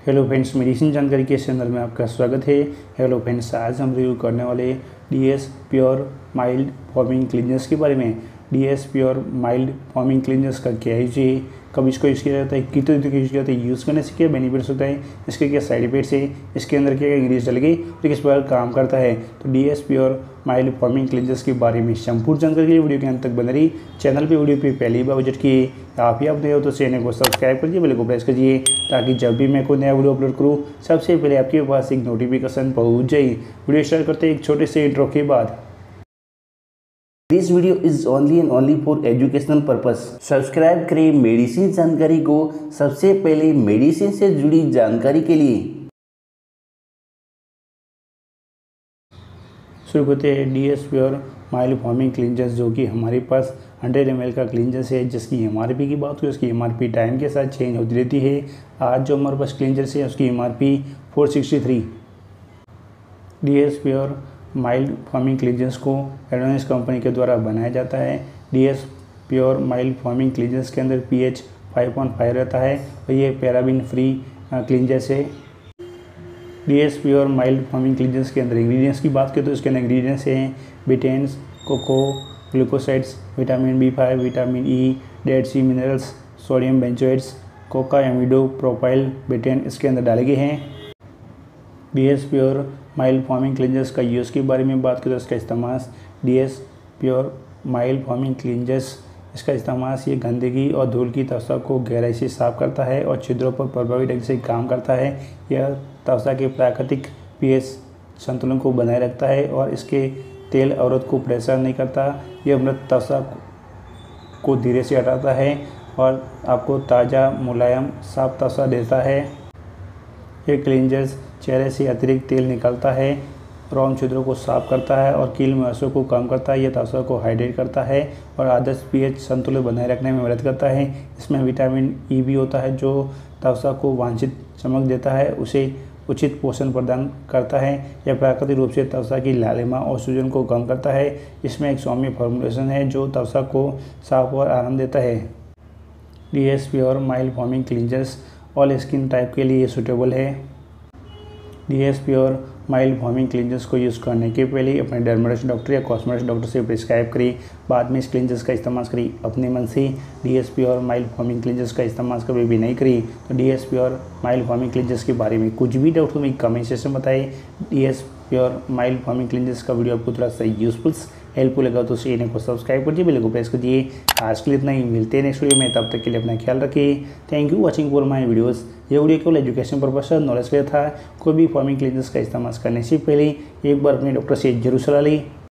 Hello friends, medicine जानकारी के channel में आपका स्वागत है। हेलो फ्रेंड्स, आज हम रिव्यू करने वाले DS pure mild forming cleaners के बारे में। DS pure mild forming cleaners का क्या यूज है, कब इसको यूज़ किया जाता है, कितने दिन यूज़ किया जाता है, यूज़ करने से क्या बेनिफिट्स होता है, इसके क्या साइड इफेक्ट्स है, इसके अंदर क्या इंग्रेडिएंट्स डल गए तो किस प्रकार काम करता है। तो DS pure mild forming cleaners के बारे में संपूर्ण जानकारी के लिए वीडियो के अंत तक बने रही। चैनल पे वीडियो पे पहली बार विजिट किए आप ही नए हो तो चैनल को सब्सक्राइब करिए, बेल को प्रेस करिए ताकि जब भी मैं कोई नया वीडियो अपलोड करूँ सबसे पहले आपके पास एक नोटिफिकेशन पहुँच जाए। वीडियो स्टार्ट करते हैं एक छोटे से इंट्रो के बाद। This video is only and only for educational purpose. Subscribe करें मेडिसिन जानकारी को सबसे पहले मेडिसिन से जुड़ी जानकारी के लिए। शुरू करते हैं DS pure mild forming cleansers, जो कि हमारे पास 100 ml का क्लींजर्स है, जिसकी MRP की बात हुई उसकी MRP टाइम के साथ चेंज होती रहती है। आज जो हमारे पास क्लींजर्स है उसकी MRP 463। DS pure mild forming cleansers को एडवांस कंपनी के द्वारा बनाया जाता है। DS pure mild forming cleansers के अंदर pH 5.5 रहता है और ये पैराबिन फ्री क्लींजर्स है। DS pure mild forming cleansers के अंदर इंग्रेडिएंट्स की बात करें तो इसके अंदर इंग्रेडिएंट्स हैं betaines, coco, glucosides, vitamin B5, vitamin E, dead sea minerals, sodium benzoates, cocamidopropyl betaine इसके अंदर डाले गए हैं। DS pure mild forming cleansers का यूज़ के बारे में बात करें तो इसका इस्तेमाल DS pure mild forming cleansers इसका इस्तेमाल ये गंदगी और धूल की त्वचा को गहराई से साफ करता है और छिद्रों पर प्रभावी ढंग से काम करता है। यह त्वचा के प्राकृतिक pH संतुलन को बनाए रखता है और इसके तेल अवरोध को प्रेशर नहीं करता। यह मृत त्वचा को धीरे से हटाता है और आपको ताज़ा मुलायम साफ त्वचा देता है। ये क्लींजर्स चेहरे से अतिरिक्त तेल निकालता है, रोम छिद्रों को साफ करता है और कील मुहासों को कम करता है। यह त्वचा को हाइड्रेट करता है और आदर्श pH संतुलन बनाए रखने में मदद करता है। इसमें विटामिन E भी होता है जो त्वचा को वांछित चमक देता है, उसे उचित पोषण प्रदान करता है। यह प्राकृतिक रूप से त्वचा की लालिमा और सूजन को कम करता है। इसमें एक सौम्य फॉर्मुलेशन है जो त्वचा को साफ और आराम देता है। DS pure mild forming cleansers all skin type के लिए सूटेबल है। DS pure mild forming cleansers को यूज़ करने के पहले अपने डर्मेटोलॉजिस्ट डॉक्टर या कॉस्मेटिक्स डॉक्टर से प्रिस्क्राइब करें, बाद में इस क्लींजर्स का इस्तेमाल करें। अपने मन से DS pure mild forming cleansers का इस्तेमाल कभी भी नहीं करें। तो DS pure mild forming cleansers के बारे में कुछ भी डाउट हो मेरी कमेंट सेक्शन में बताएं। DS pure mild forming cleansers का वीडियो आपको थोड़ा सा यूजफुल हेल्पफुल लगा तो चैनल को सब्सक्राइब करिए, बेल को प्रेस करिए। आज के लिए इतना ही, मिलते हैं नेक्स्ट वीडियो में, तब तक के लिए अपना ख्याल रखिए। Thank you watching for my videos. ये वीडियो केवल एजुकेशन पर्पस नॉलेज के लिए था। कोई भी फॉर्मिंग क्लींजर्स का इस्तेमाल करने से पहले एक बार अपने डॉक्टर से जरूर सलाह लें।